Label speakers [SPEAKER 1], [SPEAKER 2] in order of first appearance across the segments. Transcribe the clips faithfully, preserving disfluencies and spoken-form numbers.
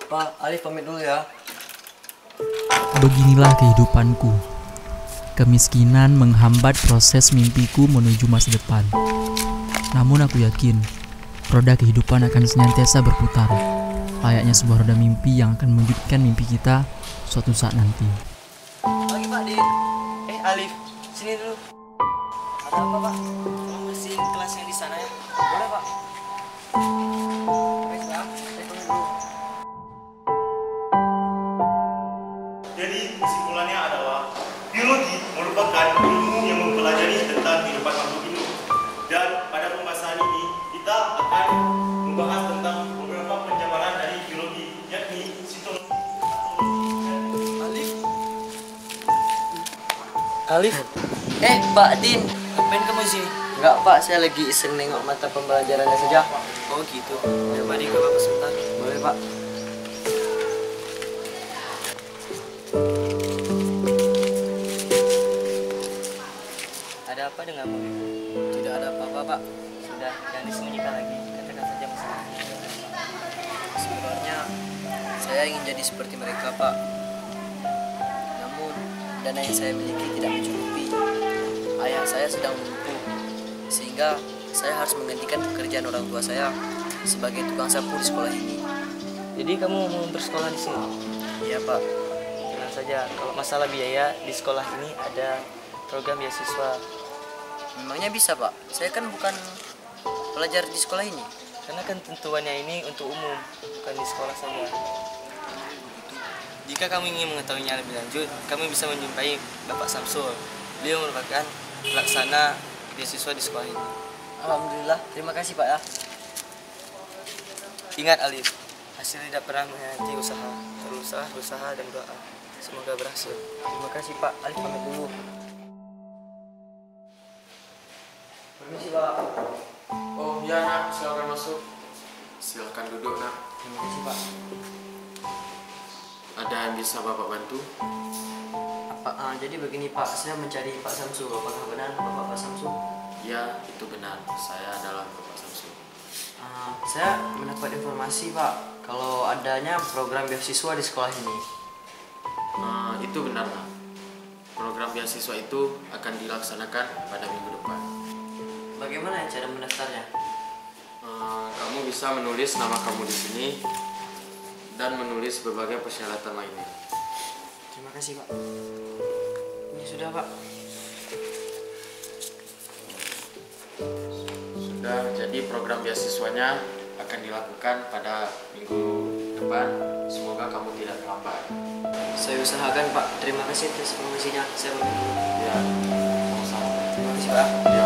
[SPEAKER 1] Pak, Alif pamit dulu ya.
[SPEAKER 2] Beginilah kehidupanku. Kemiskinan menghambat proses mimpiku menuju masa depan. Namun aku yakin, roda kehidupan akan senantiasa berputar, layaknya sebuah roda mimpi yang akan mewujudkan mimpi kita suatu saat nanti.
[SPEAKER 1] Pagi Pak Din. Eh Alif, sini dulu. Ada apa Pak? Tolong bersihin kelas yang di sana ya. Boleh Pak? Baik Pak, saya pamit dulu.
[SPEAKER 3] Jadi kesimpulannya adalah biologi merupakan ilmu yang mempelajari tentang kehidupan makhluk hidup. Dan pada pembahasan ini kita akan membahas tentang beberapa penjabaran dari biologi, yakni sitologi, patologi, dan
[SPEAKER 1] Alif. Alif. Eh Pak Din, ngapain kamu di sini? Enggak Pak, saya lagi iseng nengok mata pembelajarannya saja. Oh gitu. Ya mari ke Bapak sebentar. Boleh Pak. Ada apa denganmu? Tidak ada apa-apa Pak. Sudah, jangan disembunyikan lagi. Katakan saja masalahnya. Sebenarnya saya ingin jadi seperti mereka Pak. Namun dana yang saya miliki tidak mencukupi. Ayah saya sedang lumpuh, sehingga saya harus menggantikan pekerjaan orang tua saya sebagai tukang sapu di sekolah ini. Jadi kamu mau bersekolah di sini? Iya Pak. Tenang saja, kalau masalah biaya di sekolah ini ada program beasiswa. Memangnya bisa Pak? Saya kan bukan pelajar di sekolah ini. Karena kan tentuannya ini untuk umum, bukan di sekolah saja. Jika kamu ingin mengetahuinya lebih lanjut, kamu bisa menjumpai Bapak Samsul. Beliau merupakan pelaksana beasiswa di sekolah ini. Alhamdulillah, terima kasih Pak ya. Ingat Alif, hasil tidak pernah mengkhianati usaha, berusaha, berusaha dan doa. Semoga berhasil. Terima kasih Pak. Alif pamit dulu. Permisi Pak.
[SPEAKER 4] Oh iya nak, silakan masuk. Silakan duduk nak.
[SPEAKER 1] Terima kasih Pak.
[SPEAKER 4] Ada yang bisa bapak bantu?
[SPEAKER 1] Apa, ah, jadi begini Pak, saya mencari Pak Samsul. Apakah benar Bapak Pak Samsul?
[SPEAKER 4] Ya, itu benar. Saya adalah Bapak Samsul.
[SPEAKER 1] Ah, saya mendapat informasi Pak, kalau adanya program beasiswa di sekolah ini.
[SPEAKER 4] Uh, itu benar nak. Program beasiswa itu akan dilaksanakan pada minggu depan.
[SPEAKER 1] Bagaimana cara mendaftarnya?
[SPEAKER 4] Uh, kamu bisa menulis nama kamu di sini dan menulis berbagai persyaratan lainnya.
[SPEAKER 1] Terima kasih Pak. Ini sudah Pak.
[SPEAKER 4] Sudah, jadi program beasiswanya akan dilakukan pada minggu depan. Semoga kamu tidak terlambat.
[SPEAKER 1] Saya usahakan Pak. Terima kasih atas informasinya. Saya pamit dulu.
[SPEAKER 4] Ya, sama-sama.
[SPEAKER 1] Terima kasih Pak.
[SPEAKER 4] Ya.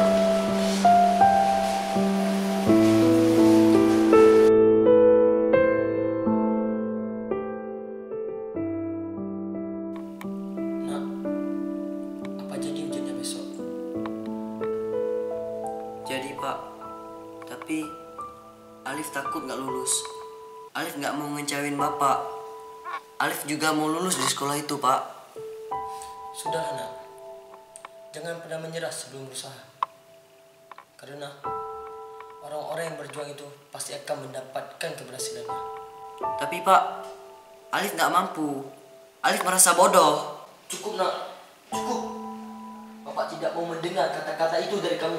[SPEAKER 1] Nak, apa jadi ujiannya besok? Jadi Pak, tapi Alif takut nggak lulus. Alif nggak mau ngecewain Bapak. Alif juga mau lulus di sekolah itu Pak.
[SPEAKER 5] Sudah nak, jangan pernah menyerah sebelum berusaha. Karena orang-orang yang berjuang itu pasti akan mendapatkan keberhasilannya.
[SPEAKER 1] Tapi Pak, Alif nggak mampu. Alif merasa bodoh.
[SPEAKER 5] Cukup nak, cukup. Bapak tidak mau mendengar kata-kata itu dari kamu.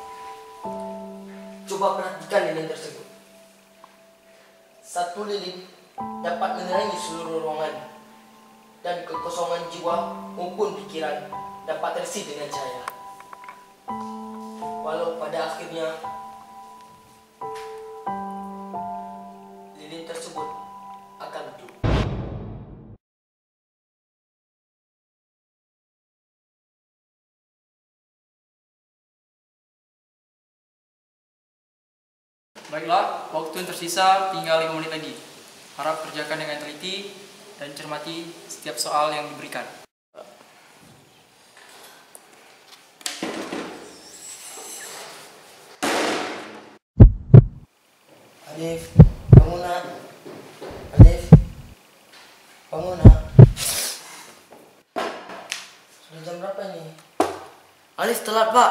[SPEAKER 5] Coba perhatikan lilin tersebut. Satu lilin dapat menerangi seluruh ruangan, dan kekosongan jiwa maupun pikiran dapat terisi dengan cahaya. Walau pada akhirnya lilin tersebut akan redup.
[SPEAKER 6] Baiklah, waktu yang tersisa tinggal lima menit lagi. Harap kerjakan dengan teliti dan cermati setiap soal yang diberikan.
[SPEAKER 5] Alif, bangun nak. Alif, bangun nak. Sudah jam berapa ini?
[SPEAKER 1] Alif telat Pak.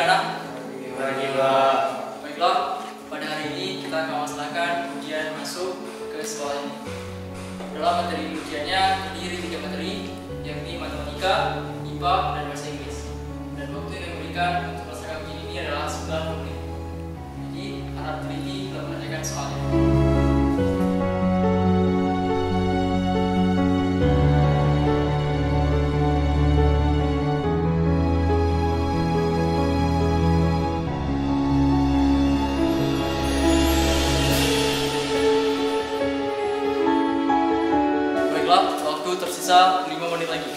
[SPEAKER 6] anak?
[SPEAKER 1] Dibagi, Pak.
[SPEAKER 6] Baiklah, pada hari ini kita akan melaksanakan ujian masuk ke sekolah ini. Dalam materi ujiannya terdiri tiga materi, yakni matematika, I P A, dan bahasa Inggris. Dan waktu yang diberikan untuk melaksanakan ujian ini adalah sembilan puluh menit. Jadi, harap teliti dalam mengerjakan soalnya. Waktu tersisa lima menit lagi.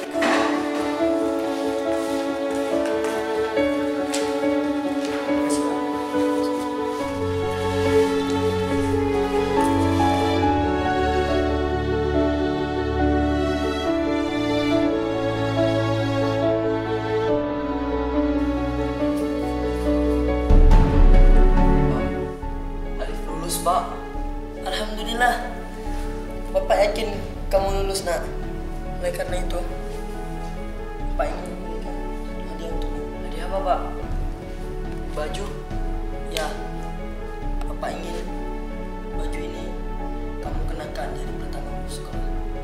[SPEAKER 5] Alif lulus, Pak. Alhamdulillah. Bapak yakin kamu lulus, nak. Oleh karena itu, Bapak ingin memberikan hadiah untukmu.
[SPEAKER 1] Hadiah apa, Pak? Baju?
[SPEAKER 5] Ya, Bapak ingin baju ini kamu kenakan dari pertama masuk sekolah.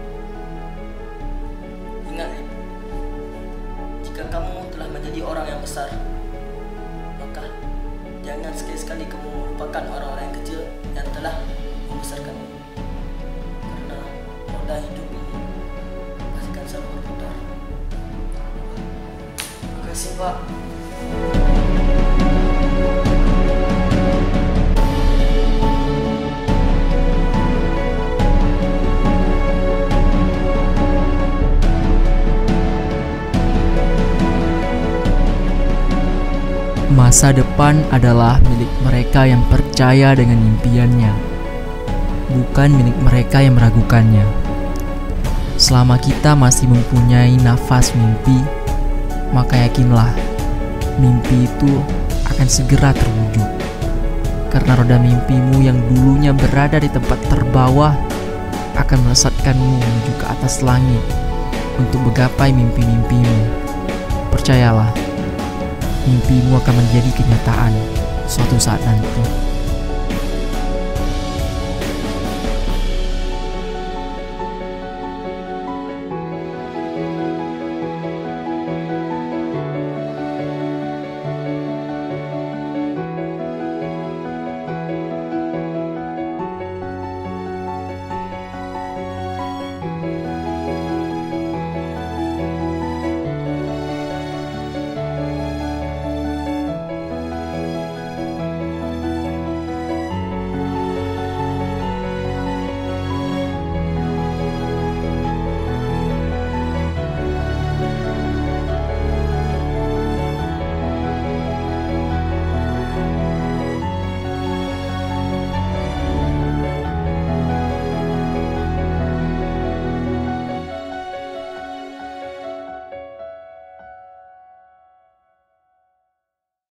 [SPEAKER 5] Ingat, Lip, jika kamu telah menjadi orang yang besar, maka jangan sekali-sekali kamu melupakan orang-orang yang kecil yang telah membesarkanmu. Karena roda hidup ini pasti akan selalu berputar.
[SPEAKER 1] Terima kasih, Pak.
[SPEAKER 2] Masa depan adalah milik mereka yang percaya dengan impiannya, bukan milik mereka yang meragukannya. Selama kita masih mempunyai nafas mimpi, maka yakinlah, mimpi itu akan segera terwujud. Karena roda mimpimu yang dulunya berada di tempat terbawah akan melesatkanmu menuju ke atas langit untuk menggapai mimpi-mimpimu. Percayalah, mimpimu akan menjadi kenyataan suatu saat nanti.